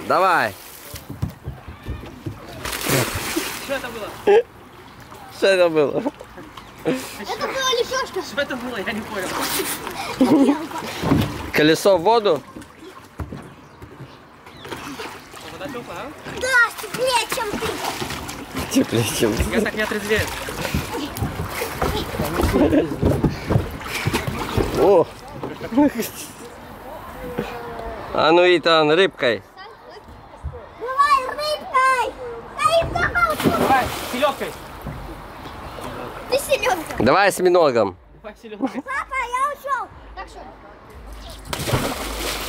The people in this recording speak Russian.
Давай. Что это было? Что это было? Это была лепешка. Что это было? Я не понял. Колесо в воду? Вода теплая, а? Да, теплее, чем ты. Теплее, чем ты. Я так не отрезвею. О! А ну, Итан, рыбкой. Давай рыбкой. Давай, селедкой. Ты селедка. Давай осьминогом. Давай селедкой. Папа, я ушел. Так что?